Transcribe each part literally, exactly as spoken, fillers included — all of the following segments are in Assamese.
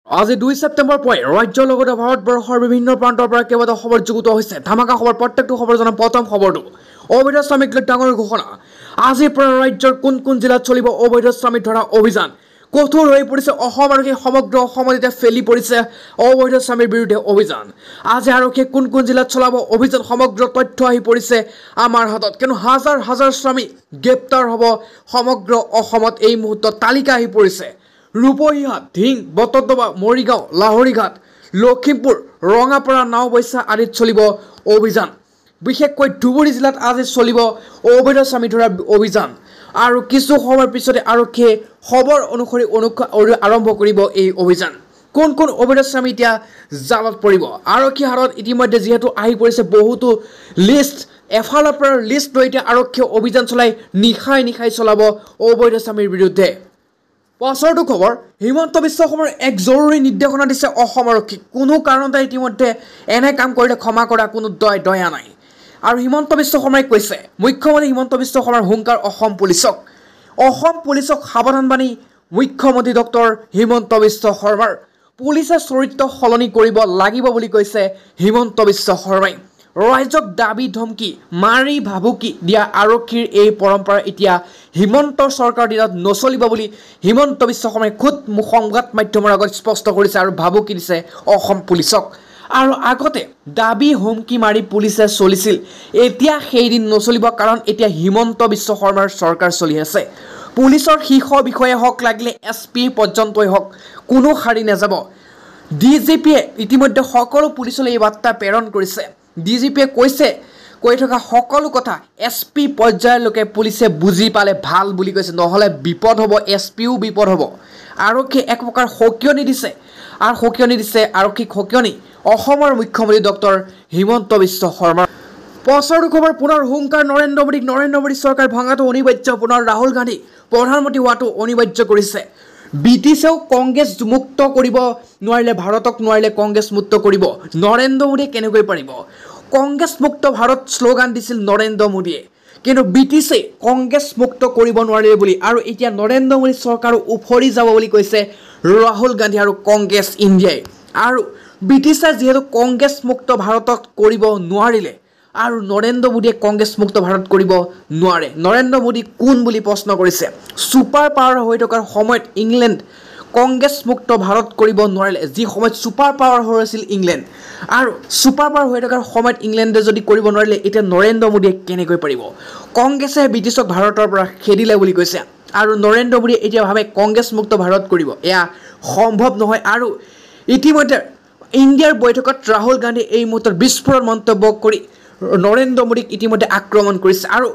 আজি দুই সেপ্টেম্বৰ পৰাই ৰাজ্যৰ লগতে ভাৰতবৰ্ষৰ বিভিন্ন প্ৰান্তৰ পৰা কেইবাটাও খবৰ যুগুত হৈছে। ধামাকা খবৰ, প্ৰত্যেকটো খবৰ জনা প্ৰথম খবৰটো অবৈধ শ্ৰমিক লৈ ডাঙৰ ঘোষণা। আজিৰ পৰা ৰাজ্যৰ কোন কোন জিলাত চলিব অবৈধ শ্ৰমিক ধৰা অভিযান। কঠোৰ হৈ পৰিছে অসম আৰক্ষী, সমগ্ৰ অসমত এতিয়া ফেলি পৰিছে অবৈধ শ্ৰমিকৰ বিৰুদ্ধে অভিযান। আজি আৰক্ষীয়ে কোন কোন জিলাত চলাব অভিযান, সমগ্ৰ তথ্য আহি পৰিছে আমাৰ হাতত। কিন্তু হাজাৰ হাজাৰ শ্ৰমিক গ্ৰেপ্তাৰ হ'ব সমগ্ৰ অসমত এই মুহূৰ্তত তালিকা আহি পৰিছে। ৰূপহীহাট, ধিং, বটদ্ৰৱা, মৰিগাঁও, লাহৰীঘাট, লখিমপুৰ, ৰঙাপাৰা, নাওবৈচা আদিত চলিব অভিযান। বিশেষকৈ ধুবুৰী জিলাত আজি চলিব অবৈধ শ্ৰমিক ধৰা অভিযান। আৰু কিছু সময়ৰ পিছতে আৰক্ষীয়ে খবৰ অনুসৰি আৰম্ভ কৰিব এই অভিযান। কোন কোন অবৈধ শ্ৰমিক এতিয়া জালত পৰিব? আৰক্ষী হাতত ইতিমধ্যে যিহেতু আহি পৰিছে বহুতো লিষ্ট, এফালৰ পৰা লিষ্ট লৈ এতিয়া আৰক্ষীয়ে অভিযান চলাই নিশাই নিশাই চলাব অবৈধ শ্ৰমিকৰ বিৰুদ্ধে। পাছৰটো খবৰ, হিমন্ত বিশ্ব শৰ্মাৰ এক জৰুৰী নিৰ্দেশনা দিছে অসম আৰক্ষীক। কোনো কাৰণতে ইতিমধ্যে এনে কাম কৰিলে ক্ষমা কৰা কোনো দয় দয়া নাই। আৰু হিমন্ত বিশ্ব শৰ্মাই কৈছে, মুখ্যমন্ত্ৰী হিমন্ত বিশ্ব শৰ্মাৰ হুংকাৰ অসম পুলিচক। অসম পুলিচক সাৱধানবাণী মুখ্যমন্ত্ৰী ডক্টৰ হিমন্ত বিশ্ব শৰ্মাৰ। পুলিচে চৰিত্ৰ সলনি কৰিব লাগিব বুলি কৈছে হিমন্ত বিশ্ব শৰ্মাই। ৰাইজক দাবী ধমকি মাৰি ভাবুকি দিয়া আৰক্ষীৰ এই পৰম্পৰা এতিয়া হিমন্ত চৰকাৰৰ দিনত নচলিব বুলি হিমন্ত বিশ্ব শৰ্মাই খুদ সংবাদ মাধ্যমৰ আগত স্পষ্ট কৰিছে আৰু ভাবুকি দিছে অসম পুলিচক। আৰু আগতে দাবী হুমকি মাৰি পুলিচে চলিছিল, এতিয়া সেইদিন নচলিব, কাৰণ এতিয়া হিমন্ত বিশ্ব শৰ্মাৰ চৰকাৰ চলি আছে। পুলিচৰ শীৰ্ষ বিষয়া হওক, লাগিলে এছ পি পৰ্যন্তই হওক, কোনো সাৰি নাযাব। ডি জি পিয়ে ইতিমধ্যে সকলো পুলিচলৈ এই বাৰ্তা প্ৰেৰণ কৰিছে। ডি জি পিয়ে কৈছে, কৈ থকা সকলো কথা এছ পি পৰ্যায়লৈকে পুলিচে বুজি পালে ভাল বুলি কৈছে, নহ'লে বিপদ হ'ব, এছ পিও বিপদ হ'ব। আৰক্ষীয়ে এক প্ৰকাৰ সকিয়নি দিছে আৰু সকিয়নি দিছে আৰক্ষীক সকিয়নি অসমৰ মুখ্যমন্ত্ৰী ডক্টৰ হিমন্ত বিশ্ব শৰ্মা। পাছৰটো খবৰ, পুনৰ হুংকাৰ নৰেন্দ্ৰ মোদীক। নৰেন্দ্ৰ মোদী চৰকাৰ ভঙাটো অনিবাৰ্য, পুনৰ ৰাহুল গান্ধী প্ৰধানমন্ত্ৰী হোৱাটো অনিবাৰ্য কৰিছে। ব্ৰিটিছেও কংগ্ৰেছ মুক্ত কৰিব নোৱাৰিলে, ভাৰতক নোৱাৰিলে কংগ্ৰেছ মুক্ত কৰিব, নৰেন্দ্ৰ মোদীয়ে কেনেকৈ পাৰিব? কংগ্ৰেছ মুক্ত ভাৰত শ্লোগান দিছিল নৰেন্দ্ৰ মোদীয়ে, কিন্তু ব্ৰিটিছে কংগ্ৰেছ মুক্ত কৰিব নোৱাৰিলে বুলি, আৰু এতিয়া নৰেন্দ্ৰ মোদী চৰকাৰো উফৰি যাব বুলি কৈছে ৰাহুল গান্ধী আৰু কংগ্ৰেছ ইণ্ডিয়াই। আৰু ব্ৰিটিছে যিহেতু কংগ্ৰেছ মুক্ত ভাৰতত কৰিব নোৱাৰিলে আৰু নৰেন্দ্ৰ মোদীয়ে কংগ্ৰেছ মুক্ত ভাৰত কৰিব নোৱাৰে। নৰেন্দ্ৰ মোদী কোন বুলি প্ৰশ্ন কৰিছে। ছুপাৰ পাৱাৰ হৈ থকাৰ সময়ত ইংলেণ্ড কংগ্ৰেছ মুক্ত ভাৰত কৰিব নোৱাৰিলে, যি সময়ত ছুপাৰ পাৱাৰ হৈ আছিল ইংলেণ্ড, আৰু ছুপাৰ পাৱাৰ হৈ থকাৰ সময়ত ইংলেণ্ডে যদি কৰিব নোৱাৰিলে, এতিয়া নৰেন্দ্ৰ মোদীয়ে কেনেকৈ পাৰিব? কংগ্ৰেছে ব্ৰিটিছক ভাৰতৰ পৰা খেদিলে বুলি কৈছে, আৰু নৰেন্দ্ৰ মোদীয়ে এতিয়া ভাবে কংগ্ৰেছ মুক্ত ভাৰত কৰিব, এয়া সম্ভৱ নহয়। আৰু ইতিমধ্যে ইণ্ডিয়াৰ বৈঠকত ৰাহুল গান্ধী এই মুহূৰ্তত বিস্ফোৰণ মন্তব্য কৰি নৰেন্দ্ৰ মোদীক ইতিমধ্যে আক্ৰমণ কৰিছে। আৰু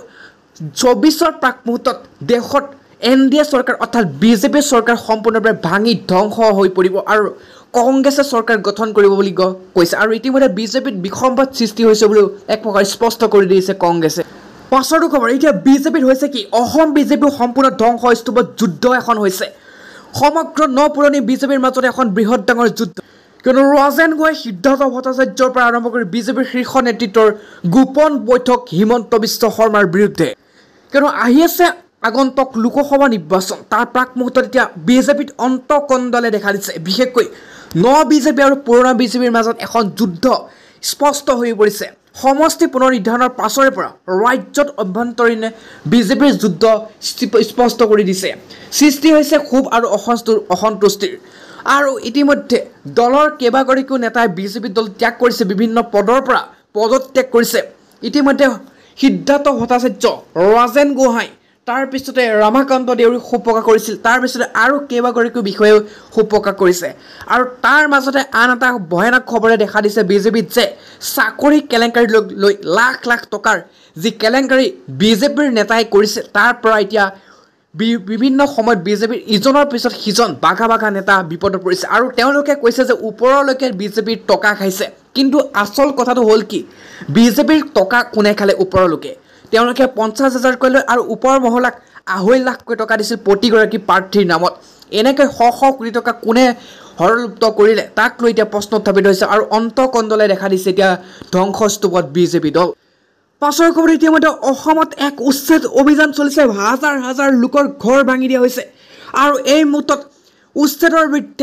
চৌবিছৰ প্ৰাক মুহূৰ্তত দেশত এন ডি এ চৰকাৰ অৰ্থাৎ বিজেপি চৰকাৰ সম্পূৰ্ণৰূপে ভাঙি ধ্বংস হৈ পৰিব আৰু কংগ্ৰেছে চৰকাৰ গঠন কৰিব বুলি কৈছে। আৰু ইতিমধ্যে বিজেপিত বিসম্বাদ সৃষ্টি হৈছে বুলিও এক প্ৰকাৰ স্পষ্ট কৰি দিছে কংগ্ৰেছে। পাছৰটো খবৰ, এতিয়া বিজেপিত হৈছে কি? অসম বিজেপি সম্পূৰ্ণ ধ্বংস স্তূপত যুদ্ধ এখন হৈছে। সমগ্ৰ ন পুৰণি বিজেপিৰ মাজত এখন বৃহৎ ডাঙৰ যুদ্ধ। কিন্তু ৰাজেন গোহাঁই, সিদ্ধাৰ্থ ভট্টাচাৰ্যৰ পৰা আৰম্ভ কৰি বিজেপিৰ শীৰ্ষ নেতৃত্বৰ গোপন বৈঠক হিমন্ত বিশ্ব শৰ্মাৰ বিৰুদ্ধে। কিন্তু আহি আছে আগন্তুক লোকসভা নিৰ্বাচন, তাৰ প্ৰাক মুহূৰ্তত এতিয়া বিজেপিত অন্তকণ্ডলে দেখা দিছে। বিশেষকৈ ন বিজেপি আৰু পুৰণা বিজেপিৰ মাজত এখন যুদ্ধ স্পষ্ট হৈ পৰিছে। সমষ্টি পুনৰ নিৰ্ধাৰণৰ পাছৰে পৰা ৰাজ্যত অভ্যন্তৰীণ বিজেপিৰ যুদ্ধ স্পষ্ট কৰি দিছে। সৃষ্টি হৈছে ক্ষোভ আৰু অসন্তুষ্টিৰ। আৰু ইতিমধ্যে দলৰ কেইবাগৰাকীও নেতাই বিজেপি দল ত্যাগ কৰিছে, বিভিন্ন পদৰ পৰা পদত্যাগ কৰিছে। ইতিমধ্যে সিদ্ধাৰ্থ ভট্টাচাৰ্য, ৰাজেন গোহাঁই, তাৰপিছতে ৰমাকান্ত দেউৰী শোক প্ৰকাশ কৰিছিল, তাৰপিছতে আৰু কেইবাগৰাকীও বিষয়েও শোক প্ৰকাশ কৰিছে। আৰু তাৰ মাজতে আন এটা ভয়ানক খবৰে দেখা দিছে বিজেপিত, যে চাকৰি কেলেংকাৰী লৈ লাখ লাখ টকাৰ যি কেলেংকাৰী বিজেপিৰ নেতাই কৰিছে, তাৰ পৰা এতিয়া বিভিন্ন সময়ত বিজেপিৰ ইজনৰ পিছত সিজন বাঘা বাঘা নেতা বিপদত পৰিছে। আৰু তেওঁলোকে কৈছে যে ওপৰলৈকে বিজেপিৰ টকা খাইছে, কিন্তু আচল কথাটো হ'ল কি? বিজেপিৰ টকা কোনে খালে ওপৰলৈকে? তেওঁলোকে পঞ্চাছ হাজাৰকৈ লয় আৰু ওপৰ মহলাক আঢ়ৈ লাখকৈ টকা দিছিল প্ৰতিগৰাকী প্ৰাৰ্থীৰ নামত। এনেকৈ শ শ কোটি টকা কোনে হৰলুপ্ত কৰিলে, তাক লৈ এতিয়া প্ৰশ্ন উত্থাপিত হৈছে আৰু অন্তকণ্ডলে দেখা দিছে এতিয়া ধ্বংসস্তূপত বিজেপি দল। পাছৰ খবৰ, ইতিমধ্যে অসমত এক উচ্ছেদ অভিযান চলিছে। হাজাৰ হাজাৰ লোকৰ ঘৰ ভাঙি দিয়া হৈছে আৰু এই মুহূৰ্তত উচ্ছেদৰ বিৰুদ্ধে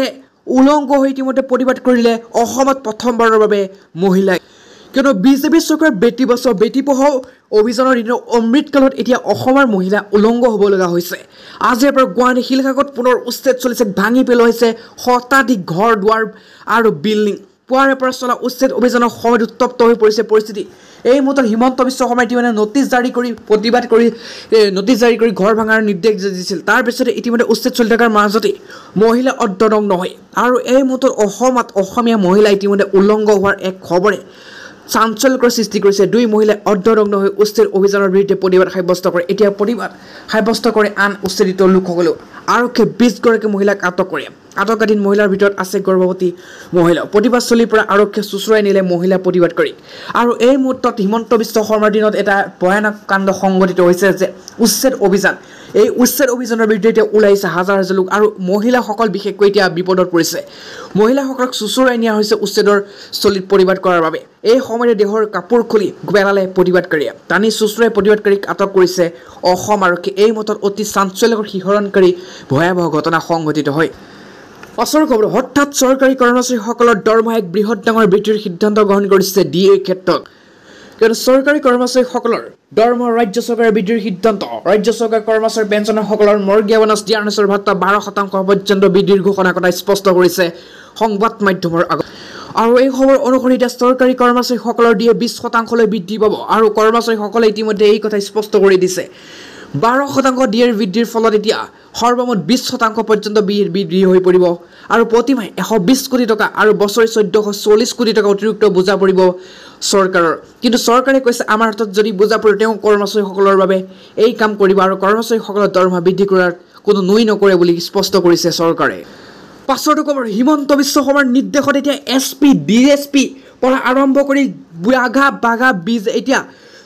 উলংঘ হৈ ইতিমধ্যে প্ৰতিবাদ কৰিলে অসমত প্ৰথমবাৰৰ বাবে মহিলাই কিয়নো বিজেপি চৰকাৰৰ বেটি বচাও বেটি পঢ়াও অভিযানৰ দিনৰ অমৃতকালত এতিয়া অসমৰ মহিলা উলংঘ হ'ব লগা হৈছে আজিৰ পৰা গুৱাহাটী শিলঘাটত পুনৰ উচ্ছেদ চলিছে ভাঙি পেলোৱা শতাধিক ঘৰ দুৱাৰ আৰু বিল্ডিং পুৱাৰে পৰা চলা উচ্ছেদ অভিযানৰ সময়ত উত্তপ্ত হৈ পৰিছে পৰিস্থিতি এই মুহূৰ্তত হিমন্ত বিশ্ব শৰ্মাই ইতিমধ্যে নটিচ জাৰি কৰি প্ৰতিবাদ কৰি নটিচ জাৰি কৰি ঘৰ ভাঙাৰ নিৰ্দেশ দিছিল তাৰ পিছতে ইতিমধ্যে উচ্ছেদ চলি থকাৰ মাজতে মহিলা অৰ্ধনগ্ন হয় আৰু এই মুহূৰ্তত অসমত অসমীয়া মহিলা ইতিমধ্যে উলংঘ হোৱাৰ এক খবৰে চাঞ্চল্যকৰ সৃষ্টি কৰিছে দুই মহিলাই অৰ্ধনগ্ন হৈ উচ্ছেদ অভিযানৰ বিৰুদ্ধে প্ৰতিবাদ সাব্যস্ত কৰে এতিয়া প্ৰতিবাদ সাব্যস্ত কৰে আন উচ্ছেদিত লোকসকলেও আৰক্ষীয়ে বিশ গৰাকী মহিলাক আটক কৰে আটকাধীন মহিলাৰ ভিতৰত আছে গৰ্ভৱতী মহিলা প্ৰতিবাদ চলিৰ পৰা আৰক্ষীয়ে চুচুৰাই নিলে মহিলা প্ৰতিবাদকাৰী আৰু এই মুহূৰ্তত হিমন্ত বিশ্ব শৰ্মাৰ দিনত এটা ভয়ানক কাণ্ড সংঘটিত হৈছে যে উচ্ছেদ অভিযান এই উচ্ছেদ অভিযানৰ বিৰুদ্ধে এতিয়া ওলাইছে হাজাৰ হাজাৰ লোক আৰু মহিলাসকল বিশেষকৈ এতিয়া বিপদত পৰিছে মহিলাসকলক চুচুৰাই নিয়া হৈছে উচ্ছেদৰ স্থলীত প্ৰতিবাদ কৰাৰ বাবে এই সময়তে দেহৰ কাপোৰ খুলি পেলালে প্ৰতিবাদকাৰীয়ে টানি চুচুৰাই প্ৰতিবাদকাৰীক আটক কৰিছে অসম আৰক্ষী এই মুহূৰ্তত অতি চাঞ্চল্যকৰ শিহৰণকাৰী ভয়াৱহ ঘটনা সংঘটিত হয় পাছৰ খবৰ হঠাৎ চৰকাৰী কৰ্মচাৰীসকলৰ দৰমহা এক বৃহৎ ডাঙৰ বৃদ্ধিৰ সিদ্ধান্ত গ্ৰহণ কৰিছে ডি এৰ ক্ষেত্ৰত কিয়নো চৰকাৰী কৰ্মচাৰীসকলৰ দৰমহা ৰাজ্য চৰকাৰে বৃদ্ধিৰ সিদ্ধান্ত ৰাজ্য চৰকাৰী কৰ্মচাৰী পেঞ্চনাৰসকলৰ মৰ্গীয়া বনাছ দিয়াৰ অনুসৰ ভাত্তা বাৰ শতাংশ পৰ্যন্ত বৃদ্ধিৰ ঘোষণা কৰা স্পষ্ট কৰিছে সংবাদ মাধ্যমৰ আগত আৰু এই খবৰ অনুসৰি এতিয়া চৰকাৰী কৰ্মচাৰীসকলৰ দিয়ে বিশ শতাংশলৈ বৃদ্ধি পাব আৰু কৰ্মচাৰীসকলে ইতিমধ্যে এই কথা স্পষ্ট কৰি দিছে বাৰ শতাংশ ডিএৰ বৃদ্ধিৰ ফলত এতিয়া সৰ্বমুঠ বিশ শতাংশ পৰ্যন্ত বৃদ্ধি হৈ পৰিব আৰু প্ৰতিমাহে এশ বিশ কোটি টকা আৰু বছৰি চৈধ্যশ চল্লিছ কোটি টকা অতিৰিক্ত বোজা পৰিব চৰকাৰৰ কিন্তু চৰকাৰে কৈছে আমাৰ হাতত যদি বোজা পৰে তেওঁ কৰ্মচাৰীসকলৰ বাবে এই কাম কৰিব আৰু কৰ্মচাৰীসকলৰ দৰমহা বৃদ্ধি কৰাৰ কোনো নুই নকৰে বুলি স্পষ্ট কৰিছে চৰকাৰে পাছৰটো খবৰ হিমন্ত বিশ্ব শৰ্মাৰ নিৰ্দেশত এতিয়া S P D S P পৰা আৰম্ভ কৰি বাঘা বাঘা বীজ এতিয়া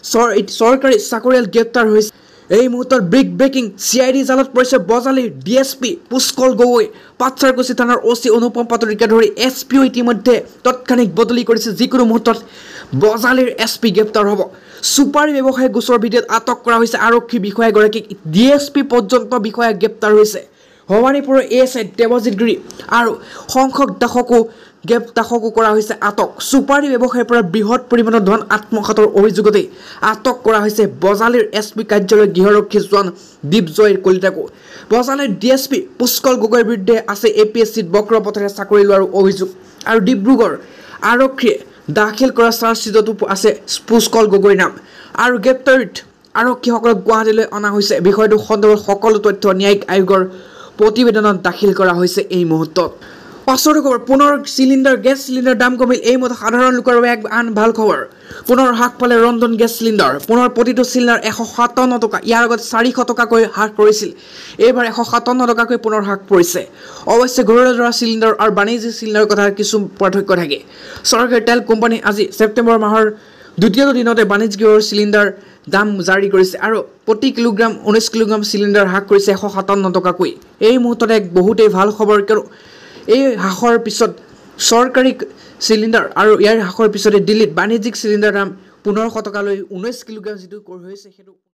চৰকাৰী চাকৰিয়াল গ্ৰেপ্তাৰ হৈছে এই মুহূৰ্তত break breaking C I D জালত পৰিছে বজালীৰ D S P Pushkal Gogoi Patacharkuchi থানাৰ অ' চি অনুপম পাটৰিকে ধৰি এছ পিও ইতিমধ্যে তৎক্ষণিক বদলি কৰিছে যিকোনো মুহূৰ্তত বজালীৰ এছ পি গ্ৰেপ্তাৰ হ'ব চুপাৰী ব্যৱসায়ী গোচৰ ভিত্তিত আটক কৰা হৈছে আৰক্ষী বিষয়াগৰাকীক ডি এছ পি পৰ্যন্ত বিষয়া গ্ৰেপ্তাৰ হৈছে ভৱানীপুৰৰ এ এছ আই দেৱজিৎ গিৰি আৰু সংসক দাসকো গ্ৰেপ্তাৰকো কৰা হৈছে আটক চুপাৰী ব্যৱসায়ীৰ পৰা বৃহৎ পৰিমাণৰ ধন আত্মসাতৰ অভিযোগতে আটক কৰা হৈছে বজালীৰ এছ পি কাৰ্যালয়ৰ গৃহৰক্ষী জোৱান দীপজয় কলিতাকো বজালীৰ ডি এছ পি পুষ্কল গগৈৰ বিৰুদ্ধে আছে এ পি এছ চিত বক্ৰ পথেৰে চাকৰি লোৱাৰ অভিযোগ আৰু ডিব্ৰুগড় আৰক্ষীয়ে দাখিল কৰা চাৰ্জশ্বিটতো আছে পুষ্কল গগৈৰ নাম আৰু গ্ৰেপ্তাৰীত আৰক্ষীসকলক গুৱাহাটীলৈ অনা হৈছে বিষয়টো সন্দৰ্ভত সকলো তথ্য ন্যায়িক আয়োগৰ প্ৰতিবেদনত দাখিল কৰা হৈছে এই মুহূৰ্তত পাছৰ খবৰ পুনৰ চিলিণ্ডাৰ গেছ চিলিণ্ডাৰ দাম কমিল এই মুহূৰ্তত সাধাৰণ লোকৰ বাবে এক আন ভাল খবৰ পুনৰ হ্ৰাস পালে ৰন্ধন গেছ চিলিণ্ডাৰ পুনৰ প্ৰতিটো চিলিণ্ডাৰ এশ সাতাৱন্ন টকা ইয়াৰ আগত চাৰিশ টকাকৈ হ্ৰাস কৰিছিল এইবাৰ এশ সাতাৱন্ন টকাকৈ পুনৰ হ্ৰাস পৰিছে অৱশ্যে ঘৰলৈ যোৱা চিলিণ্ডাৰ আৰু বাণিজ্যিক চিলিণ্ডাৰৰ কথা কিছু পাৰ্থক্য থাকে চৰকাৰী তেল কোম্পানী আজি ছেপ্টেম্বৰ মাহৰ দ্বিতীয়টো দিনতে বাণিজ্যিক চিলিণ্ডাৰ দাম জাৰি কৰিছে আৰু প্ৰতি কিলোগ্ৰাম ঊনৈছ কিলোগ্ৰাম চিলিণ্ডাৰ হ্ৰাস কৰিছে এশ সাতাৱন্ন টকাকৈ এই মুহূৰ্তত এক বহুতেই ভাল খবৰ কিয়নো এই হ্ৰাসৰ পিছত চৰকাৰী চিলিণ্ডাৰ আৰু ইয়াৰ হ্ৰাসৰ পিছতে দিল্লীত বাণিজ্যিক চিলিণ্ডাৰ দাম পোন্ধৰশ টকালৈ ঊনৈছ কিলোগ্ৰাম যিটো হৈছে সেইটো